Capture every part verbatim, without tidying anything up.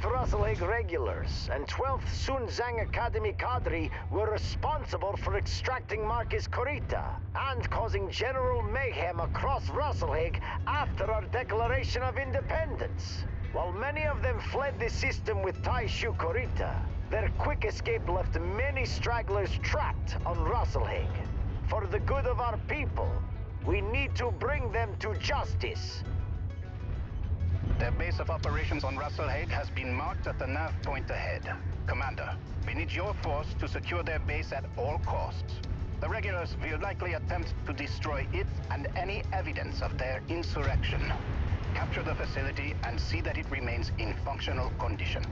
fourth Russell Hague regulars and twelfth Sun Zhang Academy cadre were responsible for extracting Marcus Corita and causing general mayhem across Russell Hague after our declaration of independence. While many of them fled the system with Taishu Corita, their quick escape left many stragglers trapped on Russell Hague. For the good of our people, we need to bring them to justice. Their base of operations on Russell Hague has been marked at the nav point ahead. Commander, we need your force to secure their base at all costs. The regulars will likely attempt to destroy it and any evidence of their insurrection. Capture the facility and see that it remains in functional condition.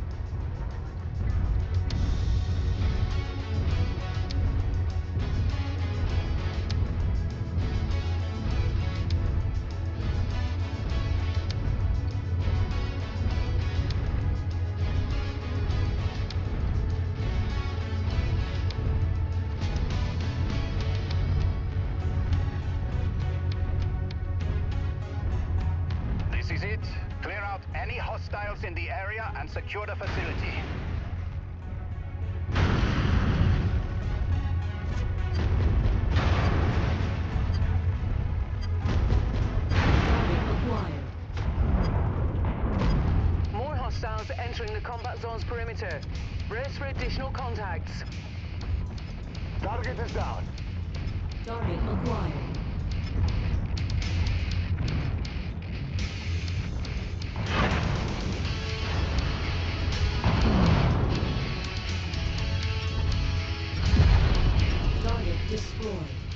Hostiles in the area and secure the facility. More hostiles entering the combat zone's perimeter. Brace for additional contacts. Target is down. Target acquired. Destroyed.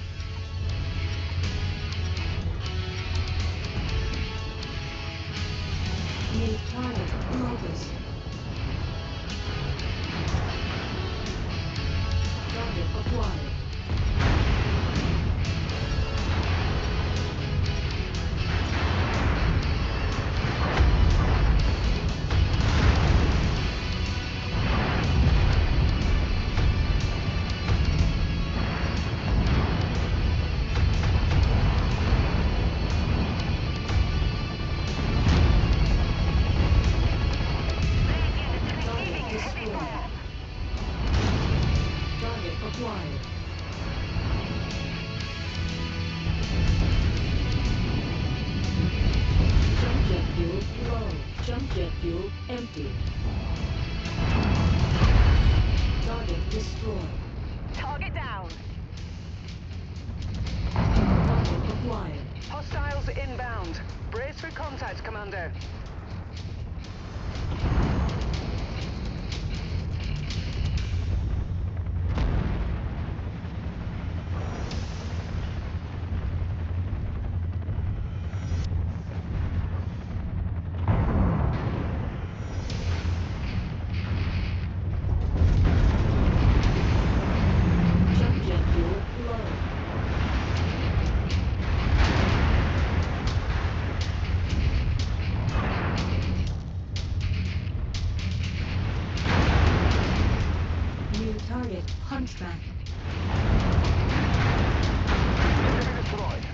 New target, Locus. Target acquired. Jump jet fuel empty. Target destroyed. Target down. Target acquired. Hostiles inbound. Brace for contact, Commander. Target Hunchback. Enemy destroyed.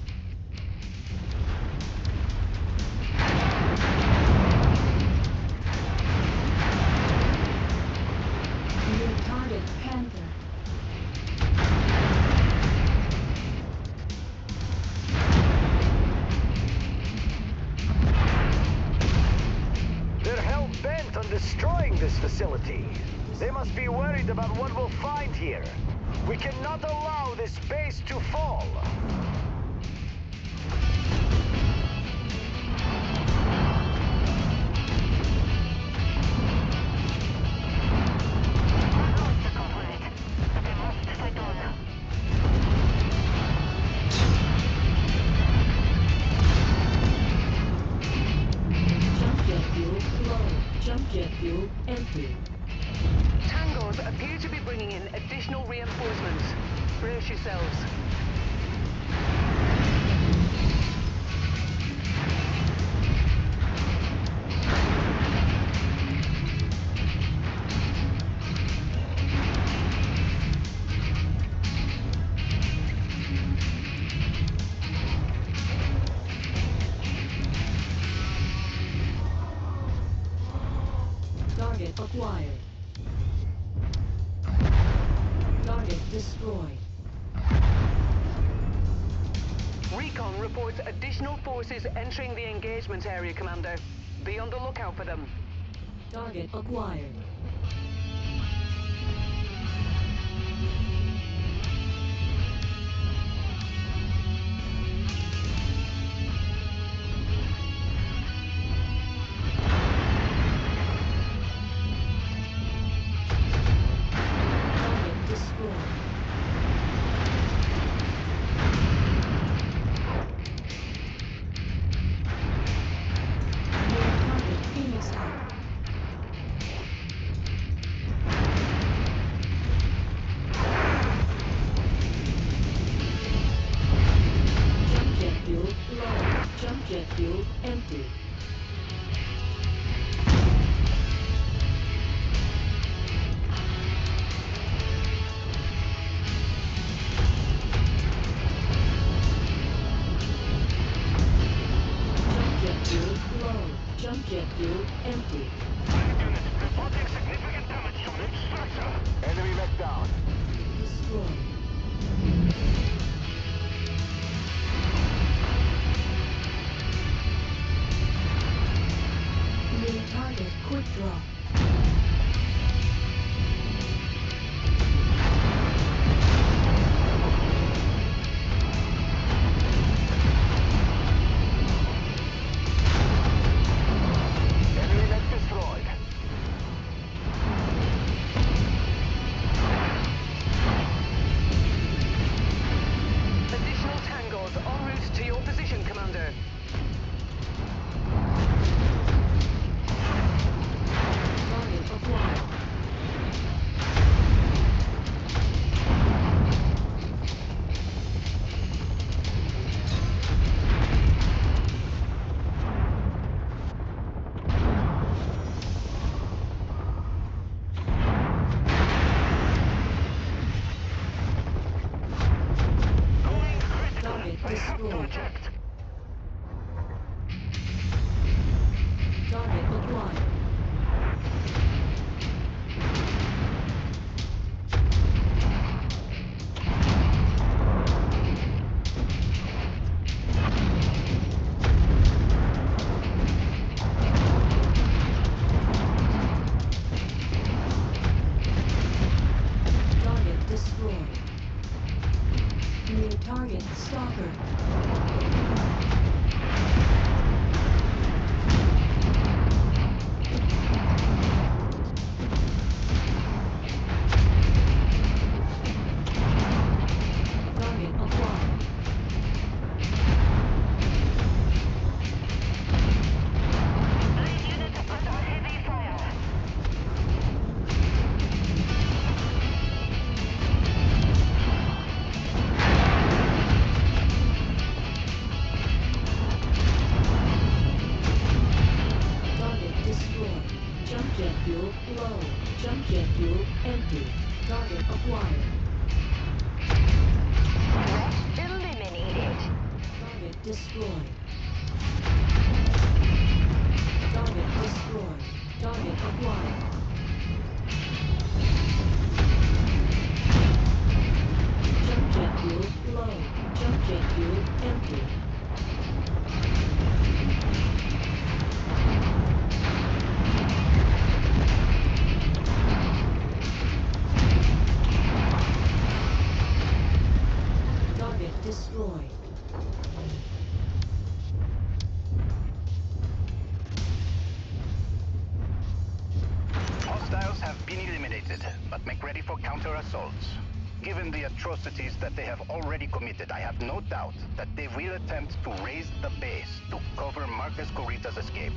New target Panther. They're hell-bent on destroying this facility. They must be worried about what we'll find here. We cannot allow this base to fall. Jump jet fuel low. Jump jet fuel empty. Tangos appear to be bringing in additional reinforcements. Brace yourselves. Target acquired. Target destroyed. Recon reports additional forces entering the engagement area, Commander. Be on the lookout for them. Target acquired. Target destroyed. New target Phoenix out. Jump jet fuel low. Jump jet fuel empty. Jump jet fuel low. Jump jet fuel empty. Reporting significant damage on its structure. Enemy mech down. Destroyed. New target quick draw. Enemy mech destroyed. Additional tangos en route to your position, Commander. Target acquired. Target destroyed. Target acquired. Target destroyed. New target stalker. Target acquired. Target destroyed. Jump jet fuel low. Jump jet fuel empty. Target acquired. Eliminated. Target destroyed. Target destroyed. Target acquired. Jump jet fuel low. Jump jet fuel empty. Target destroyed. Hostiles have been eliminated, but make ready for counter-assaults. Given the atrocities that they have already committed, I have no doubt that they will attempt to raise the base to cover Marcus Corita's escape.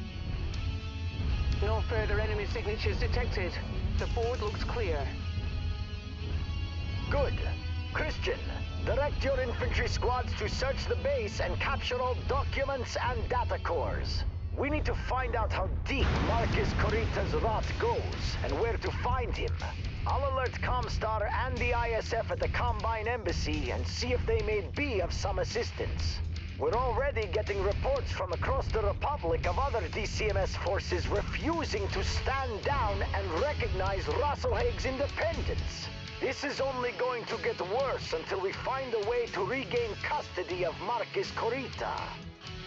No further enemy signatures detected. The board looks clear. Good. Christian, direct your infantry squads to search the base and capture all documents and data cores. We need to find out how deep Marcus Corita's rot goes and where to find him. I'll alert Comstar and the I S F at the Combine Embassy and see if they may be of some assistance. We're already getting reports from across the Republic of other D C M S forces refusing to stand down and recognize Rosselhaig's independence. This is only going to get worse until we find a way to regain custody of Marquis Corita.